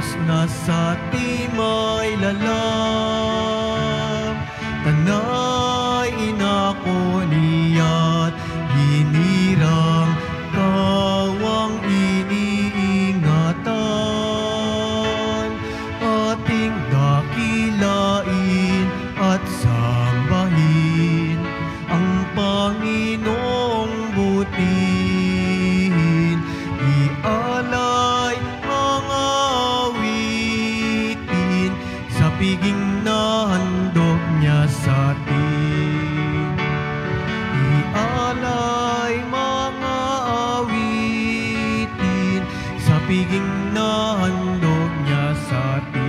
na sa timay lalam, tanay inako niya't hinirang kawang iniingatan, ating dakilain at sambahin ang Panginoong butihin, ialay ang awitin sa piging na handog niya sa atin. Ialay mga awitin sa piging na handog niya sa atin.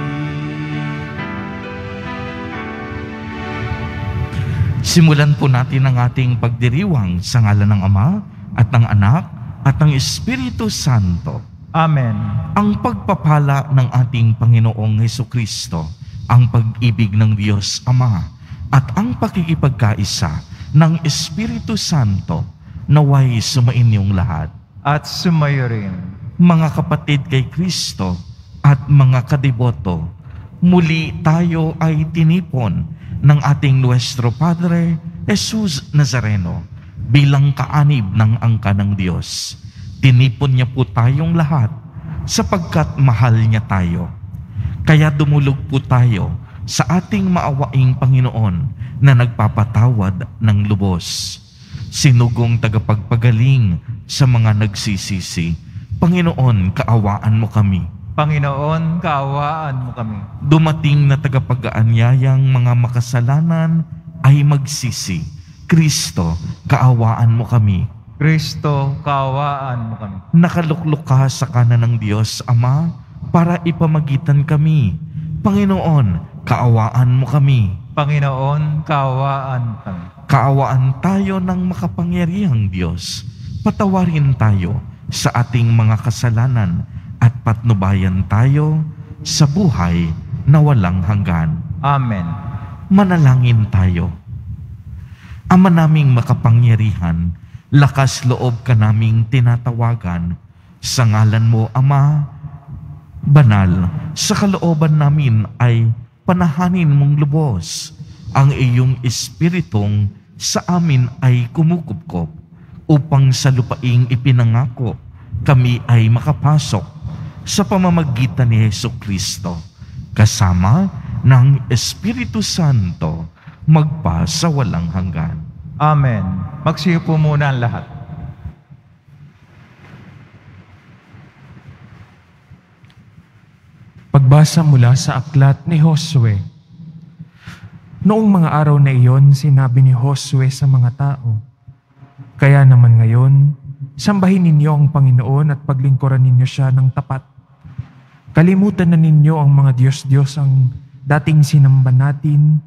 Simulan po natin ang ating pagdiriwang sa ngalan ng Ama at ng Anak at ng Espiritu Santo. Amen. Ang pagpapala ng ating Panginoong Hesukristo, ang pag-ibig ng Diyos Ama, at ang pakikipagkaisa ng Espiritu Santo naway sumainyong lahat. At sumayo rin. Mga kapatid kay Kristo at mga kadeboto, muli tayo ay tinipon ng ating Nuestro Padre Jesus Nazareno bilang kaanib ng angka ng Diyos. Tinipon niya po tayong lahat sapagkat mahal niya tayo. Kaya dumulog po tayo sa ating maawaing Panginoon na nagpapatawad ng lubos. Sinugong tagapagpagaling sa mga nagsisisi, Panginoon, kaawaan mo kami. Panginoon, kaawaan mo kami. Dumating na tagapag-aanyayang mga makasalanan ay magsisi. Kristo, kaawaan mo kami. Kristo, kaawaan mo kami. Nakaluklok ka sa kanan ng Diyos Ama para ipamagitan kami. Panginoon, kaawaan mo kami. Panginoon, kaawaan mo kami. Kaawaan tayo ng makapangyarihang Diyos. Patawarin tayo sa ating mga kasalanan at patnubayan tayo sa buhay na walang hanggan. Amen. Manalangin tayo. Ama naming makapangyarihan, lakas loob ka naming tinatawagan. Sa ngalan mo, Ama, banal, sa kalooban namin ay panahanin mong lubos. Ang iyong espiritong sa amin ay kumukupkop upang sa lupaing ipinangako kami ay makapasok sa pamamagitan ni Hesukristo, kasama ng Espiritu Santo, magpa sa walang hanggan. Amen. Magsiyo po muna ang lahat. Pagbasa mula sa aklat ni Josue. Noong mga araw na iyon, sinabi ni Josue sa mga tao, "Kaya naman ngayon, sambahin ninyo ang Panginoon at paglingkuran ninyo siya ng tapat. Kalimutan na ninyo ang mga Diyos-Diyos ang dating sinamba natin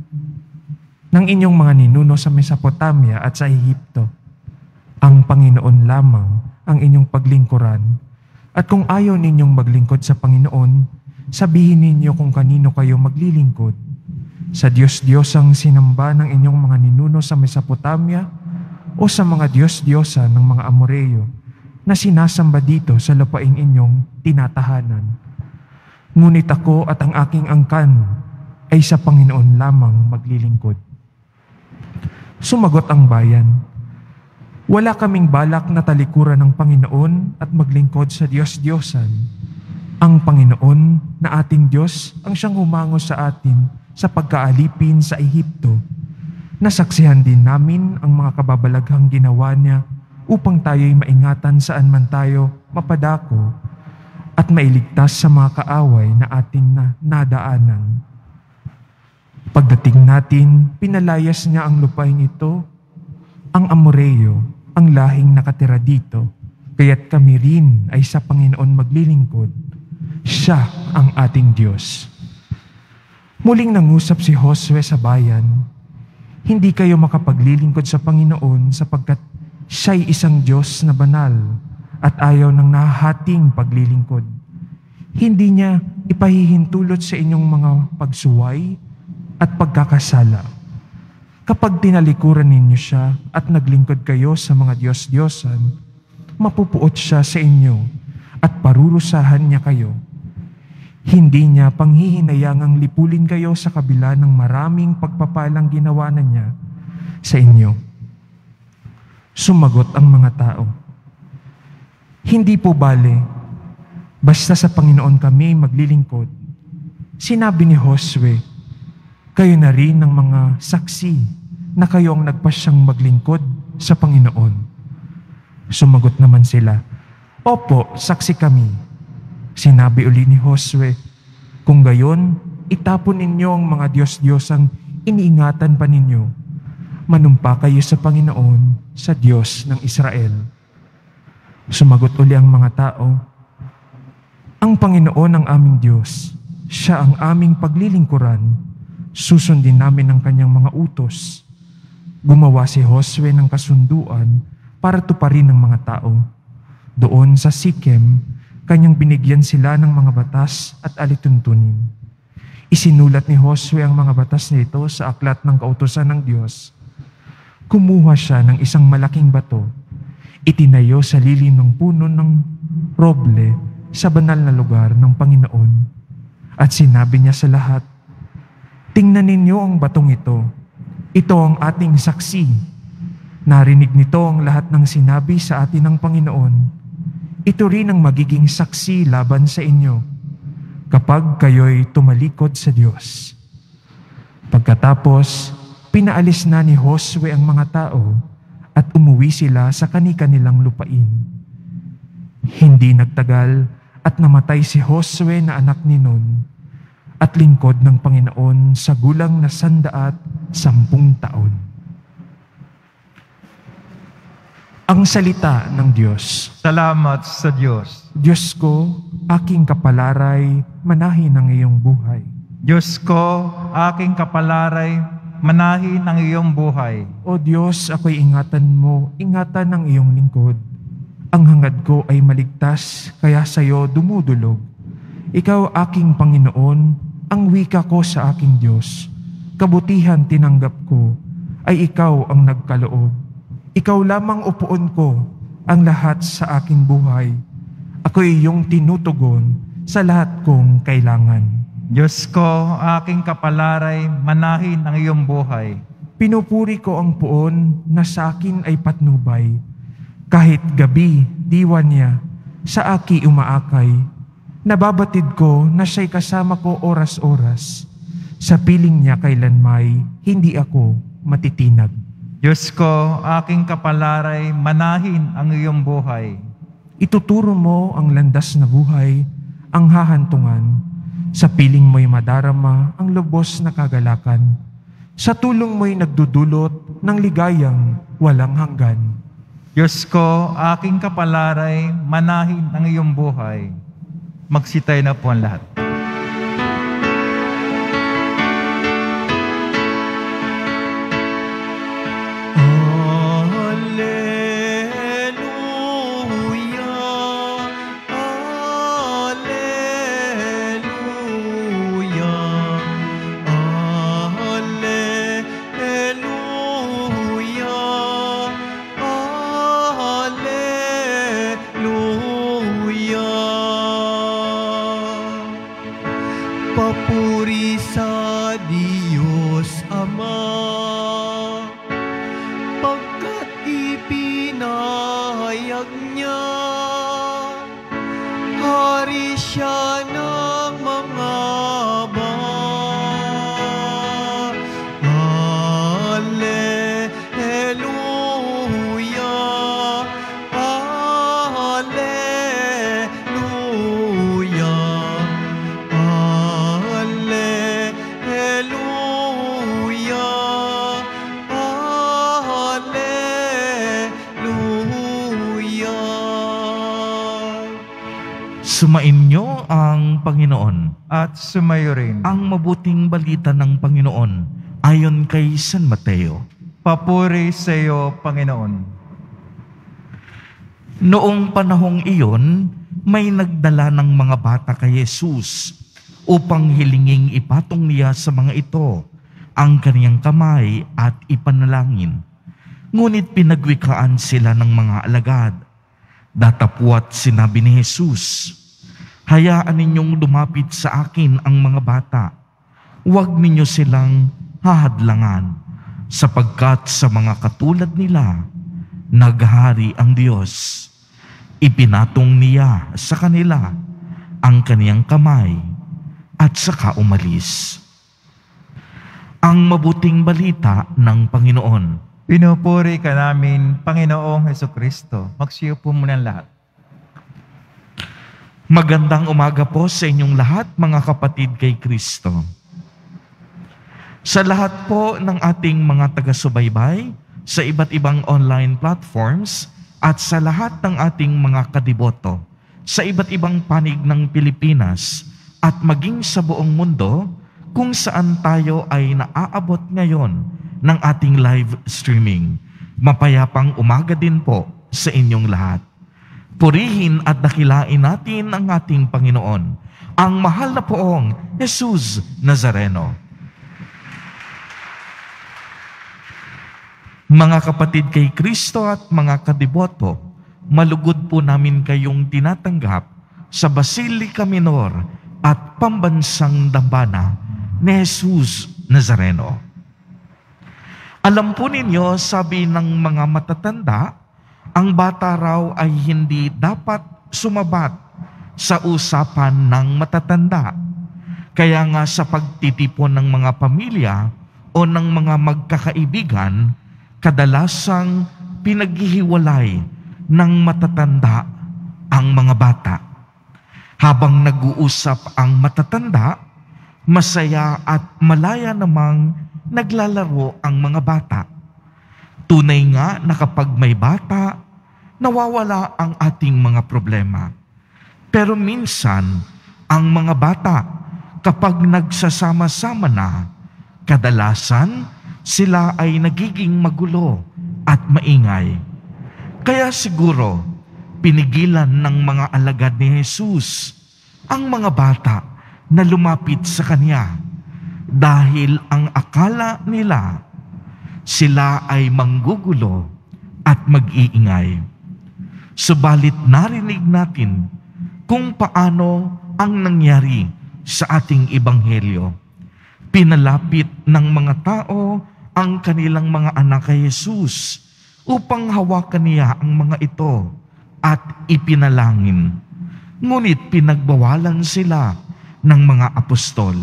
ng inyong mga ninuno sa Mesopotamia at sa Ehipto. Ang Panginoon lamang ang inyong paglingkuran. At kung ayaw ninyong maglingkod sa Panginoon, sabihin ninyo kung kanino kayo maglilingkod. Sa Diyos-Diyos ang sinamba ng inyong mga ninuno sa Mesopotamia o sa mga Diyos-Diyosa ng mga Amoreyo na sinasamba dito sa lupaing inyong tinatahanan. Ngunit ako at ang aking angkan ay sa Panginoon lamang maglilingkod." Sumagot ang bayan, "Wala kaming balak na talikuran ng Panginoon at maglingkod sa Diyos-Diyosan. Ang Panginoon na ating Diyos ang siyang humango sa atin sa pagkaalipin sa Ehipto. Nasaksihan din namin ang mga kababalaghang ginawa niya upang tayo'y maingatan saan man tayo mapadako at mailigtas sa mga kaaway na ating nadaanan. Pagdating natin, pinalayas niya ang lupain ito, ang Amoreyo, ang lahing nakatira dito, kaya't kami rin ay sa Panginoon maglilingkod. Siya ang ating Diyos." Muling nangusap si Josue sa bayan, "Hindi kayo makapaglilingkod sa Panginoon sapagkat siya'y isang Diyos na banal at ayaw ng nahahating paglilingkod. Hindi niya ipahihintulot sa inyong mga pagsuway at pagkakasala. Kapag tinalikuran ninyo siya at naglingkod kayo sa mga Diyos-Diyosan, mapupuot siya sa inyo at parurusahan niya kayo. Hindi niya panghihinayangang lipulin kayo sa kabila ng maraming pagpapalang ginawa na niya sa inyo. Sumagot ang mga tao, "Hindi po bale, basta sa Panginoon kami maglilingkod." Sinabi ni Josue, "Kayo na rin ng mga saksi na kayo ang nagpasyang maglingkod sa Panginoon." Sumagot naman sila, "Opo, saksi kami." Sinabi uli ni Josue, "Kung gayon, itapon ninyo ang mga Diyos-Diyosang iniingatan pa ninyo. Manumpa kayo sa Panginoon, sa Diyos ng Israel." Sumagot uli ang mga tao, "Ang Panginoon ang aming Diyos, Siya ang aming paglilingkuran. Susundin namin ang kanyang mga utos." Gumawa si Josue ng kasunduan para tuparin ng mga tao. Doon sa Sikem, kanyang binigyan sila ng mga batas at alituntunin. Isinulat ni Josue ang mga batas na ito sa aklat ng kautusan ng Diyos. Kumuha siya ng isang malaking bato, itinayo sa lilim ng puno ng roble sa banal na lugar ng Panginoon. At sinabi niya sa lahat, "Tingnan ninyo ang batong ito. Ito ang ating saksi. Narinig nito ang lahat ng sinabi sa atin ng Panginoon. Ito rin ang magiging saksi laban sa inyo kapag kayo'y tumalikod sa Diyos." Pagkatapos, pinaalis na ni Josue ang mga tao at umuwi sila sa kani-kanilang lupain. Hindi nagtagal at namatay si Josue na anak ni Nun at lingkod ng Panginoon sa gulang na 110 taon. Ang salita ng Diyos. Salamat sa Diyos. Diyos ko, aking kapalaray, manahin ang iyong buhay. Diyos ko, aking kapalaray, manahin ang iyong buhay. O Diyos, ako'y ingatan mo, ingatan ng iyong lingkod. Ang hangad ko ay maligtas, kaya sa iyo dumudulog. Ikaw aking Panginoon, ang wika ko sa aking Diyos. Kabutihan tinanggap ko, ay ikaw ang nagkaloob. Ikaw lamang upuon ko, ang lahat sa aking buhay. Ako'y iyong tinutugon sa lahat kong kailangan. Diyos ko, aking kapalaray, manahin ang iyong buhay. Pinupuri ko ang puon na sa akin ay patnubay. Kahit gabi, diwa niya, sa aki umaakay. Nababatid ko na siya'y kasama ko oras-oras. Sa piling niya kailanmay, hindi ako matitinag. Diyos ko, aking kapalaray, manahin ang iyong buhay. Ituturo mo ang landas na buhay, ang hahantungan. Sa piling mo'y madarama ang lubos na kagalakan. Sa tulong mo'y nagdudulot ng ligayang walang hanggan. Diyos ko, aking kapalaray, manahin ang iyong buhay. Magsitay na po ang lahat. Papuri sa Diyos Ama, pagkat ipinahayag niya, hari siya ng mga bayan. Alleluia, Alleluia. Sumainyo ang Panginoon. At sumayo rin. Ang mabuting balita ng Panginoon ayon kay San Mateo. Papuri sa iyo, Panginoon. Noong panahong iyon, may nagdala ng mga bata kay Jesus upang hilinging ipatong niya sa mga ito ang kaniyang kamay at ipanalangin. Ngunit pinagwikaan sila ng mga alagad. Datapwat sinabi ni Jesus, Hayaan ninyong lumapit sa akin ang mga bata. Huwag ninyo silang hahadlangan, sapagkat sa mga katulad nila, naghari ang Diyos. Ipinatong niya sa kanila ang kaniyang kamay at saka umalis. Ang mabuting balita ng Panginoon. Pinupuri ka namin, Panginoong Hesukristo. Magsiyo po muna lahat. Magandang umaga po sa inyong lahat, mga kapatid kay Kristo. Sa lahat po ng ating mga taga-subaybay, sa iba't ibang online platforms, at sa lahat ng ating mga kadiboto, sa iba't ibang panig ng Pilipinas, at maging sa buong mundo, kung saan tayo ay naaabot ngayon ng ating live streaming. Mapayapang umaga din po sa inyong lahat. Purihin at dakilain natin ang ating Panginoon, ang mahal na poong Jesus Nazareno. Mga kapatid kay Kristo at mga kadiboto, malugod po namin kayong tinatanggap sa Basilica Minor at Pambansang Dambana ni Jesus Nazareno. Alam po ninyo, sabi ng mga matatanda, ang bata raw ay hindi dapat sumabat sa usapan ng matatanda. Kaya nga sa pagtitipon ng mga pamilya o ng mga magkakaibigan, kadalasang pinaghihiwalay ng matatanda ang mga bata. Habang nag-uusap ang matatanda, masaya at malaya namang naglalaro ang mga bata. Tunay nga na kapag may bata, nawawala ang ating mga problema. Pero minsan, ang mga bata, kapag nagsasama-sama na, kadalasan sila ay nagiging magulo at maingay. Kaya siguro, pinigilan ng mga alagad ni Jesus ang mga bata na lumapit sa Kanya dahil ang akala nila sila ay manggugulo at mag-iingay. Subalit narinig natin kung paano ang nangyari sa ating ebanghelyo. Pinalapit ng mga tao ang kanilang mga anak kay Jesus upang hawakan niya ang mga ito at ipinalangin. Ngunit pinagbawalan sila ng mga apostol.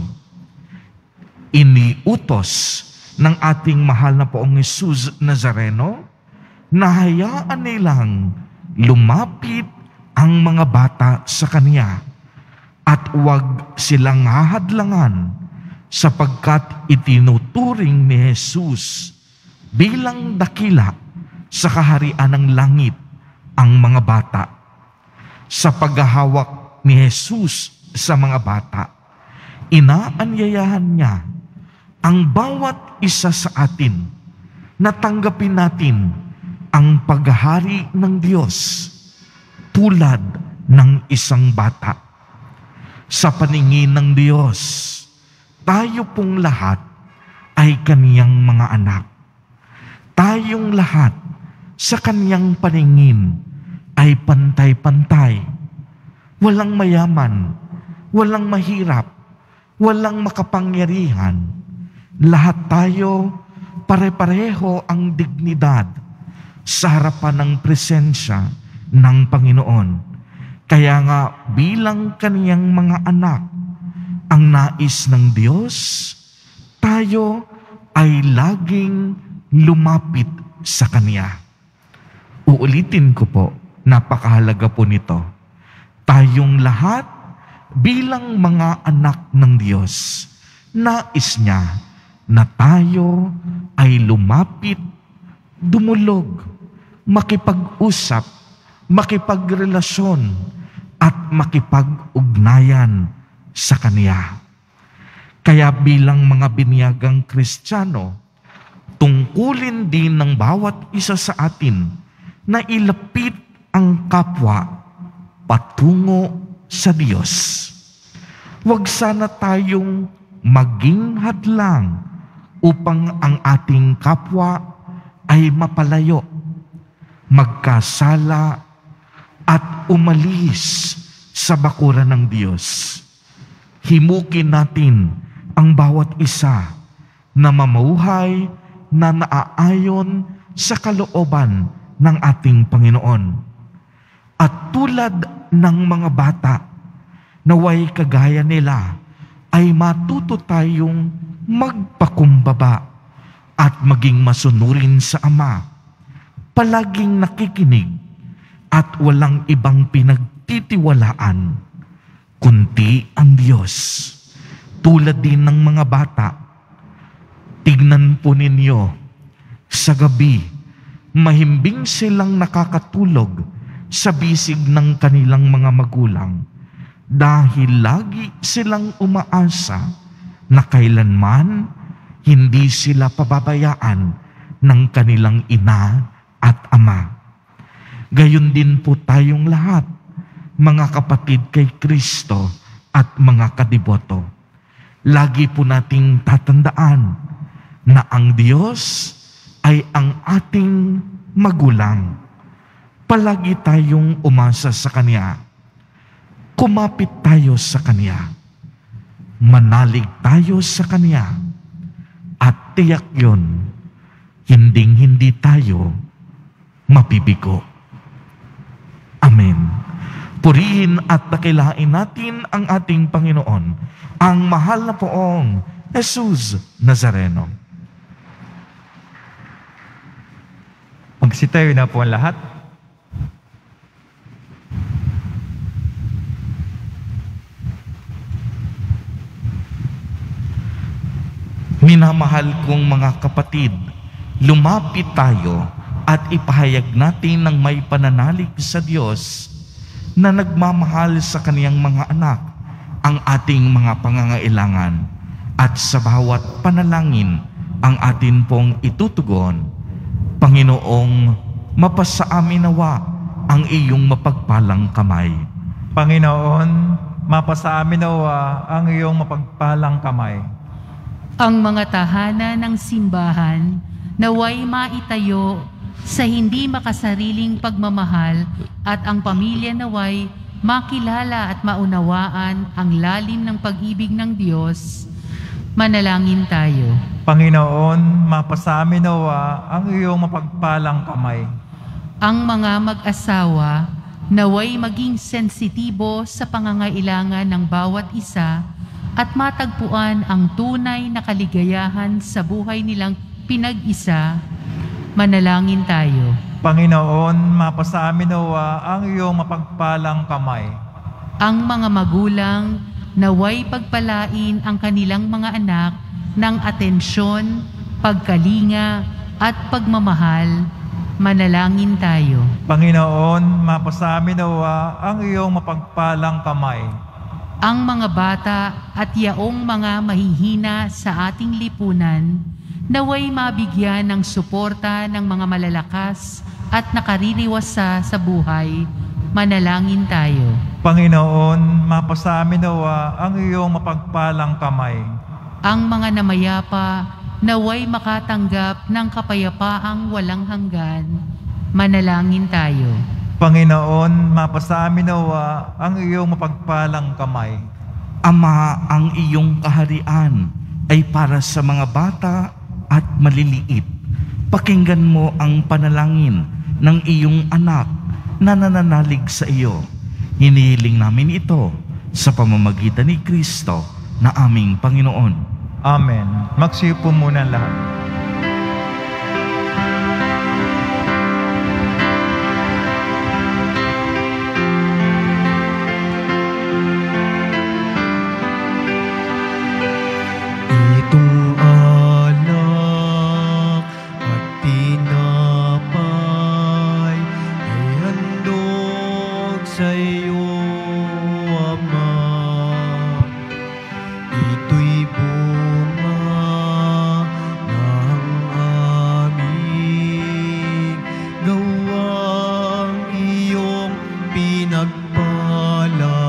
Iniutos ng ating mahal na poong Jesus Nazareno na hayaan nilang lumapit ang mga bata sa Kanya at huwag silang hahadlangan sapagkat itinuturing ni Jesus bilang dakila sa kaharian ng langit ang mga bata. Sa paghahawak ni Jesus sa mga bata, inaanyayahan niya ang bawat isa sa atin na tanggapin natin ang paghahari ng Diyos tulad ng isang bata. Sa paningin ng Diyos, tayo pong lahat ay Kaniyang mga anak. Tayong lahat sa Kaniyang paningin ay pantay-pantay. Walang mayaman, walang mahirap, walang makapangyarihan. Lahat tayo, pare-pareho ang dignidad sa harapan ng presensya ng Panginoon. Kaya nga bilang Kaniyang mga anak, ang nais ng Diyos, tayo ay laging lumapit sa Kanya. Uulitin ko po, napakahalaga po nito. Tayong lahat bilang mga anak ng Diyos, nais niya na tayo ay lumapit, dumulog, makipag-usap, makipagrelasyon, at makipag-ugnayan sa Kanya. Kaya bilang mga biniyagang Kristiyano, tungkulin din ng bawat isa sa atin na ilapit ang kapwa patungo sa Diyos. Huwag sana tayong maging hadlang upang ang ating kapwa ay mapalayo, magkasala at umalis sa bakuran ng Diyos. Himukin natin ang bawat isa na mamuhay na naaayon sa kalooban ng ating Panginoon. At tulad ng mga bata, naway kagaya nila, ay matuto tayong magpakumbaba at maging masunurin sa Ama, palaging nakikinig at walang ibang pinagtitiwalaan kundi ang Diyos. Tulad din ng mga bata, tignan po ninyo, sa gabi, mahimbing silang nakakatulog sa bisig ng kanilang mga magulang dahil lagi silang umaasa na kailanman hindi sila pababayaan ng kanilang ina at ama. Gayon din po tayong lahat, mga kapatid kay Kristo at mga kadiboto. Lagi po nating tatandaan na ang Diyos ay ang ating magulang. Palagi tayong umasa sa Kanya. Kumapit tayo sa Kanya. Manalig tayo sa Kanya. At tiyak yun, hinding-hindi tayo mabibigo. Amen. Purihin at dakilain natin ang ating Panginoon, ang mahal na poong Jesus Nazareno. Magsitayo na po ang lahat. Minamahal kong mga kapatid, lumapit tayo at ipahayag natin ng may pananalig sa Diyos na nagmamahal sa Kaniyang mga anak ang ating mga pangangailangan, at sa bawat panalangin ang atin pong itutugon. Panginoong, mapasa amin nawa ang iyong mapagpalang kamay. Panginoon, mapasa amin nawa ang iyong mapagpalang kamay. Ang mga tahanan ng simbahan naway maitayo sa hindi makasariling pagmamahal, at ang pamilya naway makilala at maunawaan ang lalim ng pag-ibig ng Diyos. Manalangin tayo. Panginoon, mapasa amin nawa ang iyong mapagpalang kamay. Ang mga mag-asawa naway maging sensitibo sa pangangailangan ng bawat isa at matagpuan ang tunay na kaligayahan sa buhay nilang pinag-isa. Manalangin tayo. Panginoon, mapasa amin nawa ang iyong mapagpalang kamay. Ang mga magulang naway pagpalain ang kanilang mga anak ng atensyon, pagkalinga at pagmamahal. Manalangin tayo. Panginoon, mapasa amin nawa ang iyong mapagpalang kamay. Ang mga bata at yaong mga mahihina sa ating lipunan naway mabigyan ng suporta ng mga malalakas at nakaririwasa sa buhay. Manalangin tayo. Panginoon, mapasa amin nawa ang iyong mapagpalang kamay. Ang mga namayapa naway makatanggap ng kapayapaang walang hanggan. Manalangin tayo. Panginoon, mapasa amin nawa ang iyong mapagpalang kamay. Ama, ang iyong kaharian ay para sa mga bata at maliliit. Pakinggan mo ang panalangin ng iyong anak na nananalig sa iyo. Hinihiling namin ito sa pamamagitan ni Kristo na aming Panginoon. Amen. Magsiupo muna ang lahat. Itong alak at tinapay ay handog sa iyo, Ama. Ito'y bunga ng aming gawang iyong pinagpala.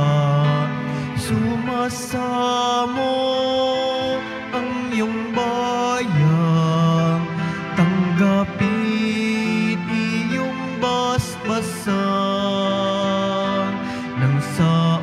Sumasamo ang iyong bayang, tanggapin iyong basbasan ng sa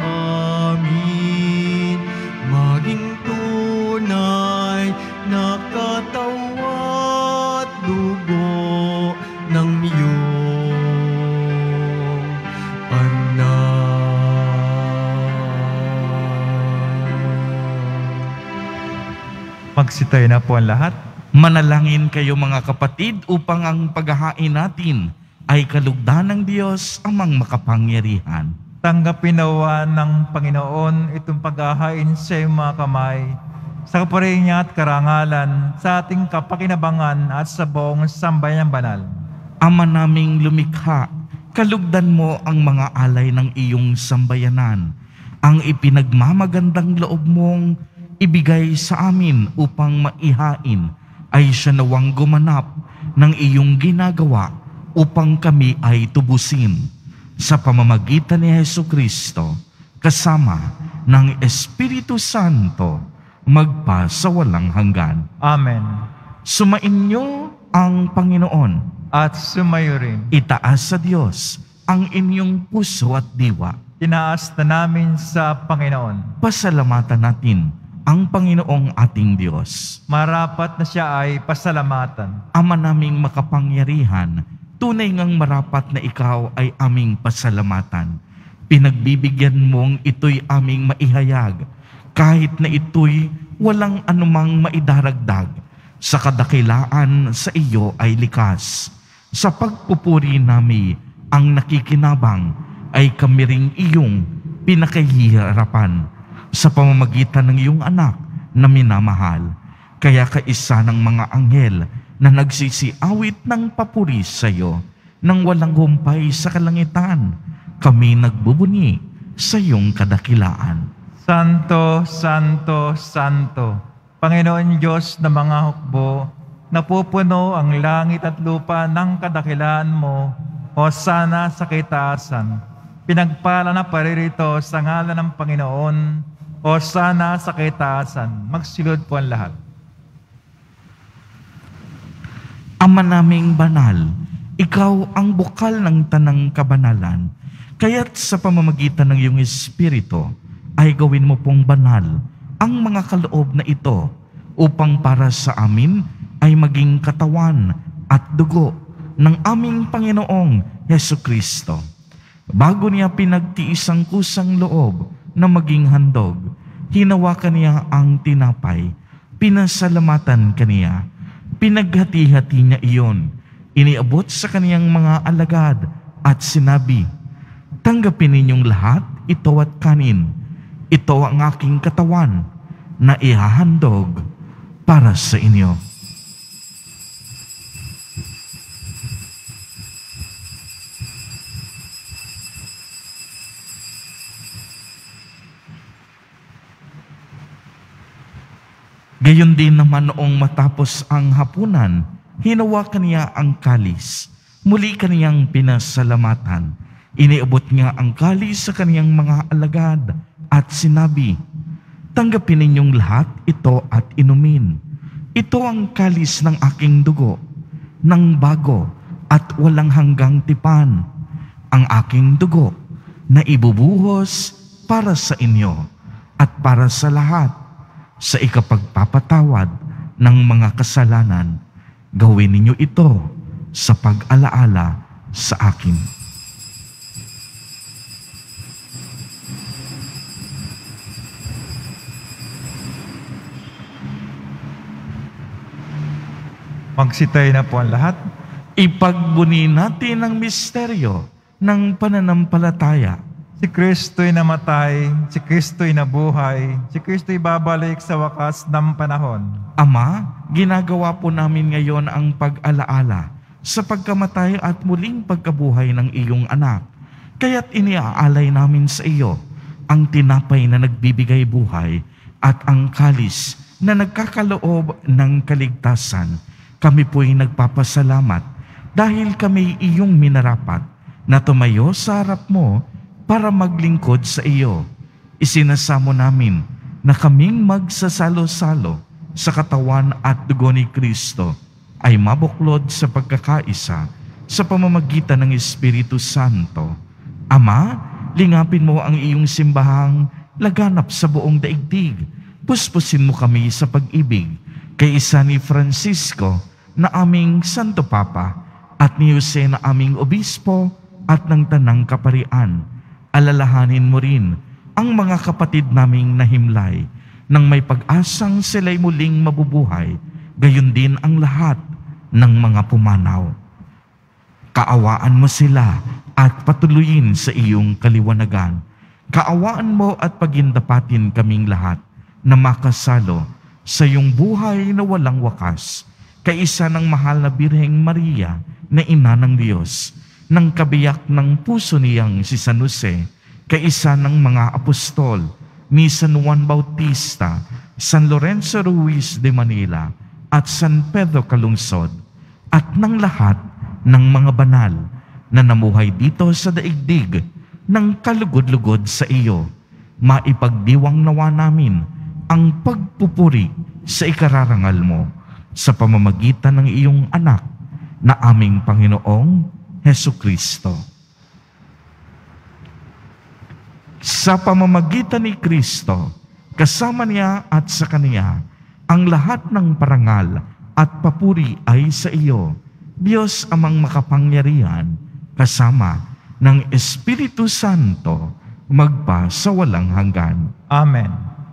Magsitayo na po ang lahat. Manalangin kayo mga kapatid upang ang paghahain natin ay kalugdan ng Diyos amang makapangyarihan. Tanggapin nawa ng Panginoon itong paghahain sa iyong mga kamay, sa kapurihan niya at karangalan, sa ating kapakinabangan at sa buong sambayan banal. Ama naming lumikha, kalugdan mo ang mga alay ng iyong sambayanan, ang ipinagmamagandang loob mong ibigay sa amin upang maihain ay siya nawang gumanap ng iyong ginagawa upang kami ay tubusin sa pamamagitan ni Jesucristo kasama ng Espiritu Santo magpasawalang hanggan. Amen. Sumainyo ang Panginoon. At sumayo rin. Itaas sa Diyos ang inyong puso at diwa. Tinaas na namin sa Panginoon. Pasalamatan natin ang Panginoong ating Diyos. Marapat na siya ay pasalamatan. Ama naming makapangyarihan, tunay ngang marapat na ikaw ay aming pasalamatan. Pinagbibigyan mong ito'y aming maihayag, kahit na ito'y walang anumang maidaragdag. Sa kadakilaan sa iyo ay likas. Sa pagpupuri nami ang nakikinabang ay kami ring iyong pinakahihirapan sa pamamagitan ng iyong anak na minamahal. Kaya kaisa ng mga anghel na nagsisiawit ng papuri sa iyo nang walang humpay sa kalangitan, kami nagbubuni sa iyong kadakilaan. Santo, Santo, Santo, Panginoon Diyos na mga hukbo, napupuno ang langit at lupa ng kadakilaan mo, hosana sa kitaasan. Pinagpala na paririto sa ngalan ng Panginoon, hosana sa kitaasan. Magsilod po ang lahat. Ama naming banal, ikaw ang bukal ng tanang kabanalan, kaya't sa pamamagitan ng iyong Espiritu ay gawin mo pong banal ang mga kaloob na ito upang para sa amin ay maging katawan at dugo ng aming Panginoong Jesucristo. Bago niya pinagtiis ang kusang loob na maging handog, hinawakan niya ang tinapay, pinasalamatan kaniya, pinaghati-hati niya iyon, iniabot sa kaniyang mga alagad at sinabi, "Tanggapin ninyong lahat ito at kanin. Ito ang aking katawan na ihahandog para sa inyo." Gayon din naman noong matapos ang hapunan, hinawakan niya ang kalis. Muli kaniyang pinasalamatan. Iniabot niya ang kalis sa kaniyang mga alagad at sinabi, "Tanggapin ninyong lahat ito at inumin. Ito ang kalis ng aking dugo, ng bago at walang hanggang tipan. Ang aking dugo na ibubuhos para sa inyo at para sa lahat sa ikapagpapatawad ng mga kasalanan. Gawin ninyo ito sa pag-alaala sa akin." Magsitayo na po ang lahat. Ipagbuni natin ang misteryo ng pananampalataya. Si Kristo'y namatay, si Kristo'y nabuhay, si Kristo'y babalik sa wakas ng panahon. Ama, ginagawa po namin ngayon ang pag-alaala sa pagkamatay at muling pagkabuhay ng iyong anak. Kaya't iniaalay namin sa iyo ang tinapay na nagbibigay buhay at ang kalis na nagkakaloob ng kaligtasan. Kami po'y nagpapasalamat dahil kami iyong minarapat na tumayo sa harap mo para maglingkod sa iyo. Isinasamo namin na kaming magsasalo-salo sa katawan at dugo ni Kristo ay mabuklod sa pagkakaisa sa pamamagitan ng Espiritu Santo. Ama, lingapin mo ang iyong simbahang laganap sa buong daigdig. Puspusin mo kami sa pag-ibig kay isa ni Francisco na aming Santo Papa at ni Jose na aming Obispo at ng Tanang Kaparian. Alalahanin mo rin ang mga kapatid naming nahimlay nang may pag-asang sila'y muling mabubuhay, gayon din ang lahat ng mga pumanaw. Kaawaan mo sila at patuloyin sa iyong kaliwanagan. Kaawaan mo at pagindapatin kaming lahat na makasalo sa iyong buhay na walang wakas, kaisa ng mahal na Birheng Maria na ina ng Diyos, ng kabiyak ng puso niyang si San Jose, kaisa ng mga apostol, ni San Juan Bautista, San Lorenzo Ruiz de Manila, at San Pedro Calungsod, at ng lahat ng mga banal na namuhay dito sa daigdig ng kalugod-lugod sa iyo, maipagdiwang nawa namin ang pagpupuri sa ikararangal mo sa pamamagitan ng iyong anak na aming Panginoong Hesu Kristo. Sa pamamagitan ni Kristo, kasama niya at sa Kaniya, ang lahat ng parangal at papuri ay sa iyo, Diyos amang makapangyarihan, kasama ng Espiritu Santo, magpa sa walang hanggan. Amen.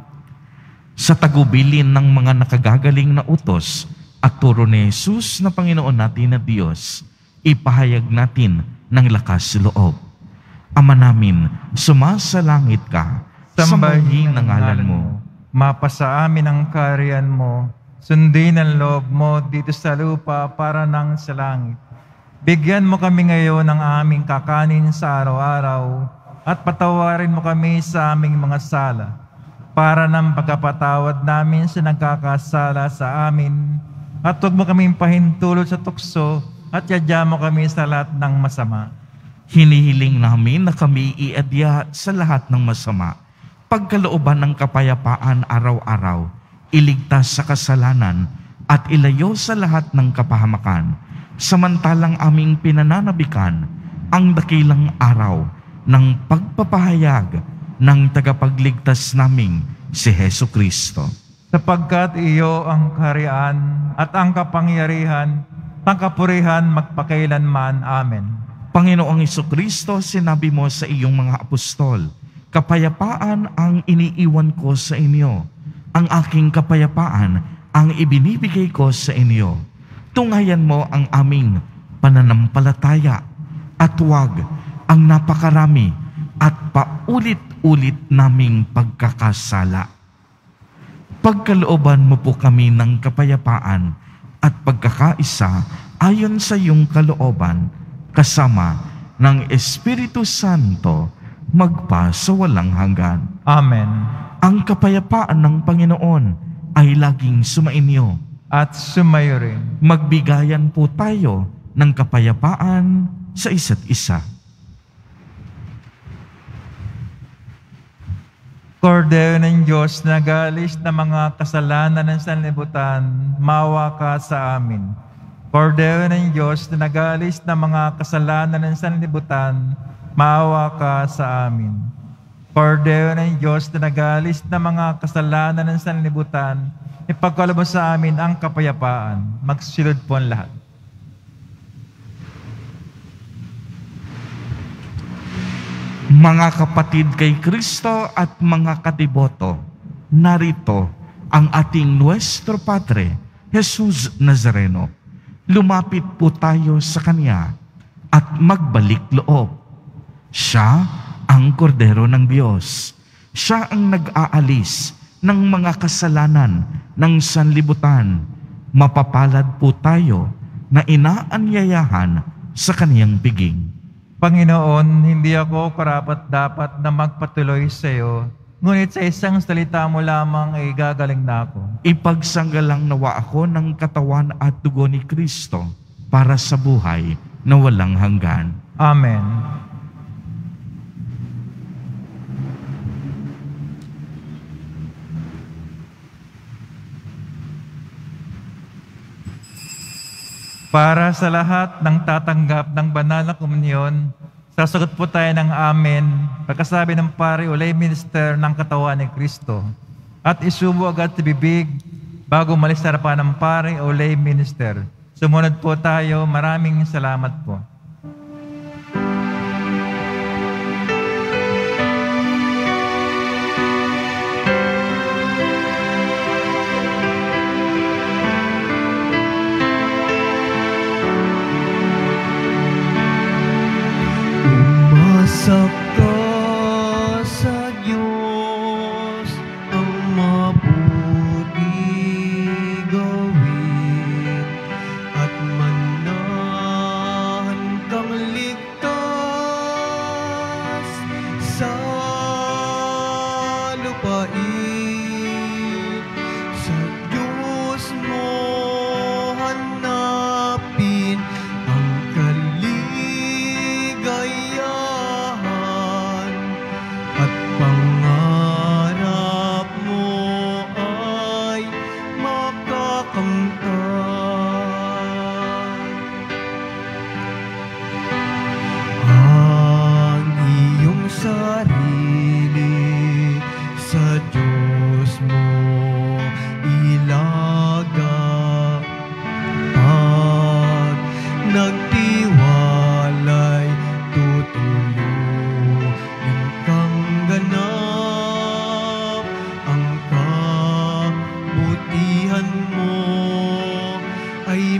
Sa tagubilin ng mga nakagagaling na utos at turo ni Jesus na Panginoon natin na Diyos, ipahayag natin ng lakas loob. Ama namin, sumasalangit ka, sambahin ang ngalan mo. Mapasa amin ang kaharian mo, sundin ang loob mo dito sa lupa para nang sa langit. Bigyan mo kami ngayon ng aming kakanin sa araw-araw at patawarin mo kami sa aming mga sala para nang pagkapatawad namin sa nagkakasala sa amin at huwag mo kaming pahintulot sa tukso at yadya mo kami sa lahat ng masama. Hinihiling namin na kami iadya sa lahat ng masama, pagkalooban ng kapayapaan araw-araw, iligtas sa kasalanan at ilayo sa lahat ng kapahamakan, samantalang aming pinananabikan ang dakilang araw ng pagpapahayag ng tagapagligtas naming si Hesu Kristo. Sapagkat iyo ang kaharian at ang kapangyarihan, ang kapurihan magpakailanman. Amen. Panginoong Jesucristo, sinabi mo sa iyong mga apostol, kapayapaan ang iniiwan ko sa inyo. Ang aking kapayapaan ang ibinibigay ko sa inyo. Tunghayan mo ang aming pananampalataya at huwag ang napakarami at paulit-ulit naming pagkakasala. Pagkalooban mo po kami ng kapayapaan at pagkakaisa ayon sa iyong kalooban, kasama ng Espiritu Santo, magpa sa walang hanggan. Amen. Ang kapayapaan ng Panginoon ay laging sumainyo. At sumayo rin. Magbigayan po tayo ng kapayapaan sa isa't isa. Kordero ng Diyos na nag-aalis ng mga kasalanan ng sanlibutan, maawa ka sa amin. Kordero ng Diyos na nag-aalis ng mga kasalanan ng sanlibutan, maawa ka sa amin. Kordero ng Diyos na nag-aalis ng mga kasalanan ng sanlibutan, ipagkaloob mo sa amin ang kapayapaan. Magsilod po ang lahat. Mga kapatid kay Kristo at mga katiboto, narito ang ating Nuestro Padre, Jesus Nazareno. Lumapit po tayo sa Kanya at magbalik loob. Siya ang kordero ng Diyos. Siya ang nag-aalis ng mga kasalanan ng sanlibutan. Mapapalad po tayo na inaanyayahan sa Kaniyang piging. Panginoon, hindi ako karapat-dapat na magpatuloy sa iyo, ngunit sa isang salita mo lamang ay gagaling na ako. Ipagsanggalang nawa ako ng katawan at dugo ni Kristo para sa buhay na walang hanggan. Amen. Para sa lahat ng tatanggap ng banal na komunyon, sasagot po tayo ng Amen, pagkasabi ng pari o lay minister ng katawan ni Kristo, at isubo agad sa bibig bago malis sa harapan ng pari o lay minister. Sumunod po tayo. Maraming salamat po. lupain. Sa Diyos mo hanapin ang kaligayahan, at pangarap mo ay makakamtan. Ang iyong sarili sa Diyos mo ilaga, pag nagtiwalay tutulungin kang ganap. Ang kabutihan mo ay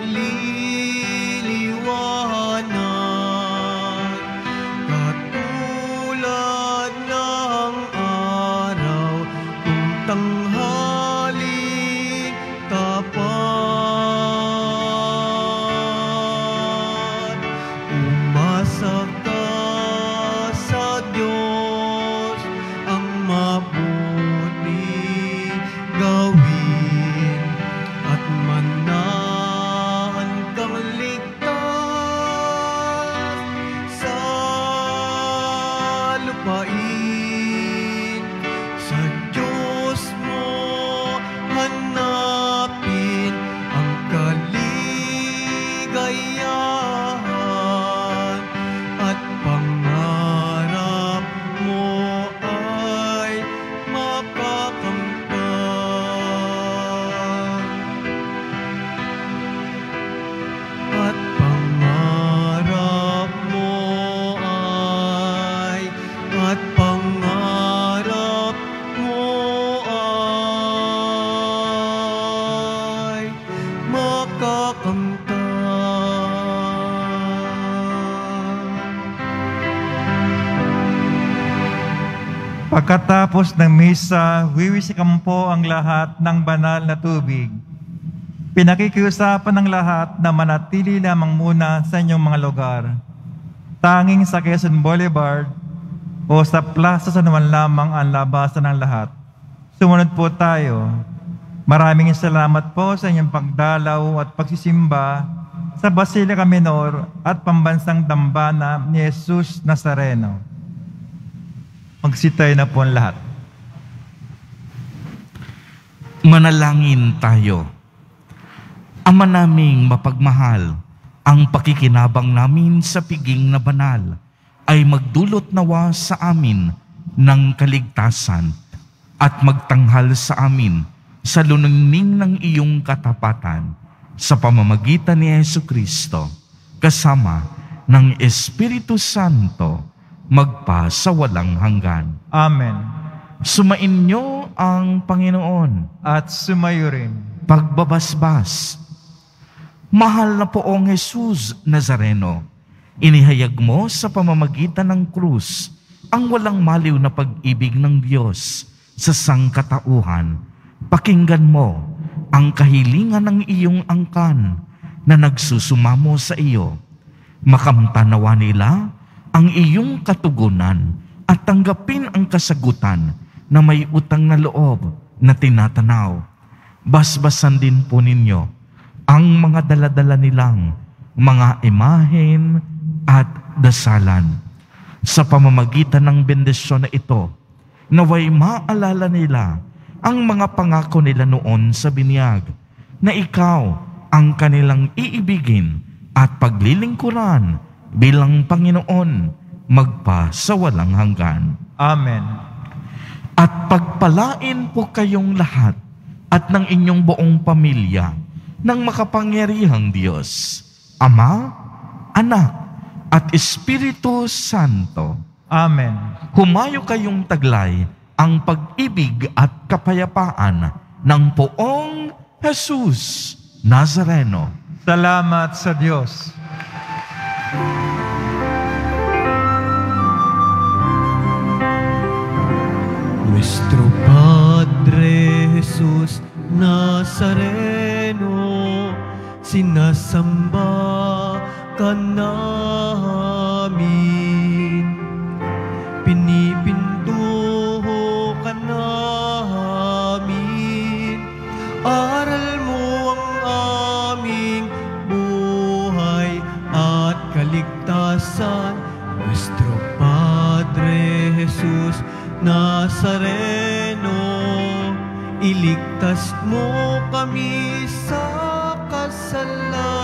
magliliwanag, katulad ng araw kung tanghali tapat. Umasa ka sa Diyos, ang mabuti gawin, at manahan kang ligtas sa lupain. Sa Diyos mo hanapin ang kaligayahan, at pangarap mo ay makakamtan. At pangarap mo ay makakamtan. Pagkatapos ng misa, wiwisikan po ang lahat ng banal na tubig. Pinakikiusapan ng lahat na manatili lamang muna sa inyong mga lugar. Tanging sa Quezon Boulevard o sa Plaza San Juan lamang ang labasan ng lahat. Sumunod po tayo. Maraming salamat po sa inyong pagdalaw at pagsisimba sa Basilica Minor at Pambansang Dambana ni Jesus Nazareno. Magsitay na po ang lahat. Manalangin tayo. Ama naming mapagmahal, ang pakikinabang namin sa piging na banal ay magdulot nawa sa amin ng kaligtasan at magtanghal sa amin sa luningning ng iyong katapatan sa pamamagitan ni Jesucristo kasama ng Espiritu Santo magpa sa walang hanggan. Amen. Sumainyo ang Panginoon. At sumayo rin. Pagbabasbas. Mahal na Poong Jesus Nazareno, inihayag mo sa pamamagitan ng krus ang walang maliw na pag-ibig ng Diyos sa sangkatauhan. Pakinggan mo ang kahilingan ng iyong angkan na nagsusumamo sa iyo. Makamtanawa nila ang iyong katugunan at tanggapin ang kasagutan na may utang na loob na tinatanaw. Basbasan din po ninyo ang mga daladala nilang mga imahen at dasalan. Sa pamamagitan ng bendisyon na ito, naway maalala nila ang mga pangako nila noon sa binyag, na ikaw ang kanilang iibigin at paglilingkuran bilang Panginoon magpa sa walang hanggan. Amen. At pagpalain po kayong lahat at ng inyong buong pamilya ng makapangyarihang Diyos, Ama, Anak, at Espiritu Santo. Amen. Humayo kayong taglay ang pag-ibig at kapayapaan ng Poong Jesus Nazareno. Salamat sa Diyos. Nuestro Padre Jesus Nazareno, sinasamba ka namin. Pinipintuho ka Aral mo ang aming buhay at kaligtasan, nuestro Padre Jesus Nazareno. Iligtas mo kami sa kasalanan